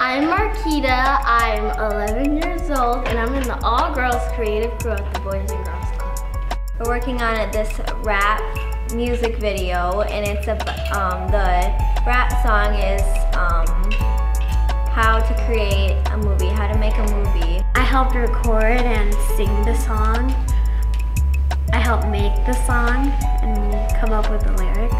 I'm Marquita, I'm 11 years old, and I'm in the all-girls creative crew at the Boys and Girls Club. We're working on this rap music video, and it's the rap song is how to create a movie, how to make a movie. I helped record and sing the song. I helped make the song and come up with the lyrics.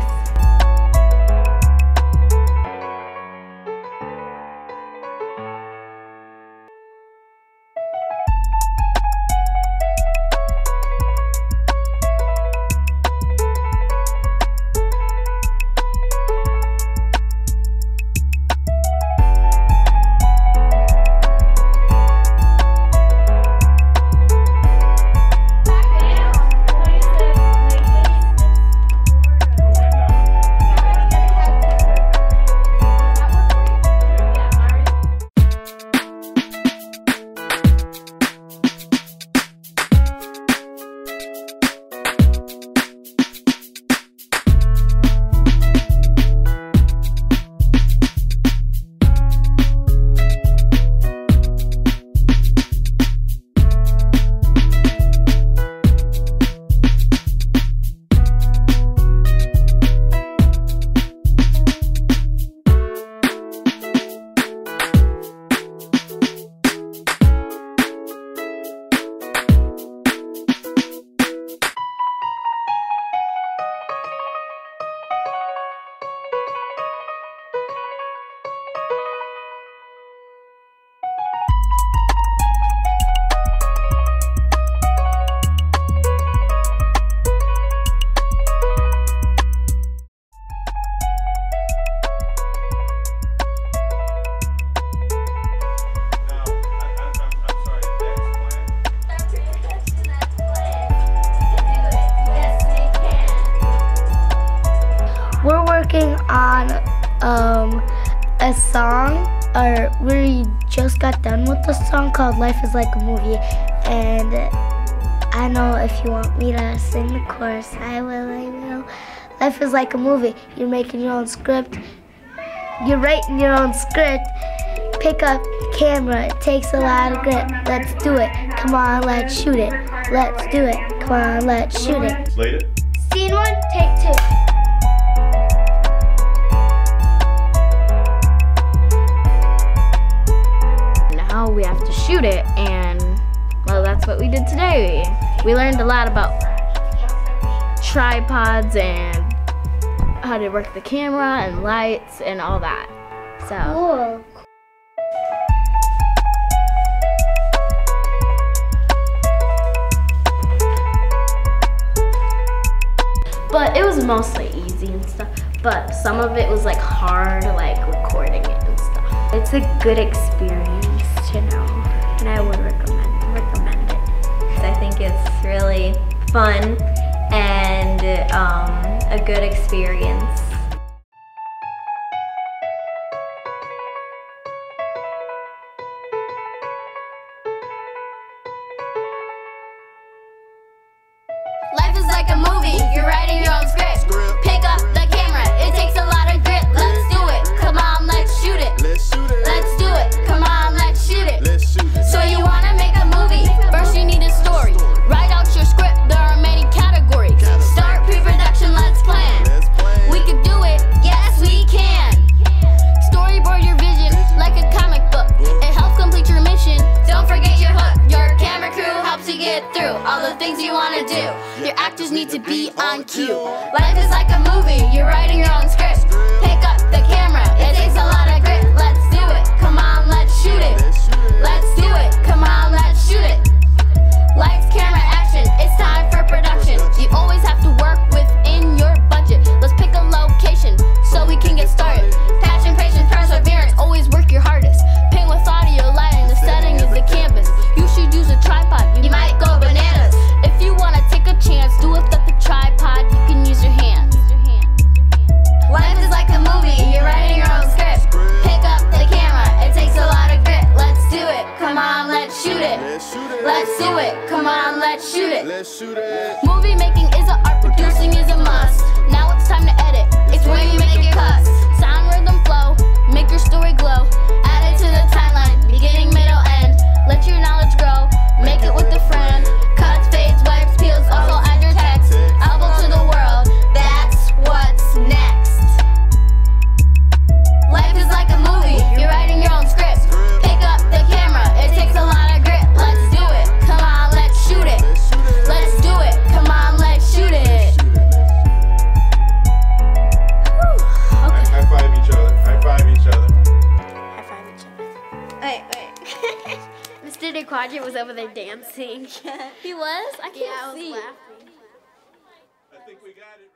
We're working on a song, or we just got done with the song called Life is Like a Movie, and I know if you want me to sing the chorus, I will. Life is like a movie. You're making your own script. You're writing your own script. Pick up camera. It takes a lot of grit. Let's do it. Come on, let's shoot it. Let's do it. Come on, let's shoot it. Slate it. Scene 1, take 2. Now we have to shoot it, and well, that's what we did today. We learned a lot about tripods and how to work the camera and lights and all that. So. Cool. But it was mostly easy and stuff, but some of it was like hard, like recording it and stuff. It's a good experience to know, and I would recommend it. I think it's really fun and a good experience. Life is like a movie, you're writing your own script. Pick up the camera, it takes a lot of grit. Let's do it, come on, let's shoot it. Let's do it, come on, let's shoot it. So you wanna make a movie, first you need a story. Write out your script, there are many categories. Start pre-production, let's plan. We can do it, yes we can. Storyboard your vision like a comic book. It helps complete your mission, don't forget your hook. Your camera crew helps you get through all the things you wanna do. Your actors need to be on cue. Life is like a movie, you're writing your own script. Pick up the camera, it takes a lot of grit. Let's do it, come on, let's shoot it. Let's do it, come on, let's shoot it. Lights, camera, action, it's time for production. You always have to work within your budget. Let's pick a location so we can get started. Passion, patience, perseverance, always work your hardest. Paint with audio, lighting, the setting is the canvas. You should use a tripod, you might go bananas. If you wanna take a chance, do it with the tripod, you can use your hands. Life is like a movie, you're writing your own script. Pick up the camera, it takes a lot of grit. Let's do it, come on, let's shoot it. Let's do it, come on, let's shoot it. Movie making is an art, producing is a must. Now it's time to edit, it's where you make your cuts. Sound, rhythm, flow, make your story glow. Add it to the Roger was over there dancing. He was? I can't see. Laughing. I think we got it.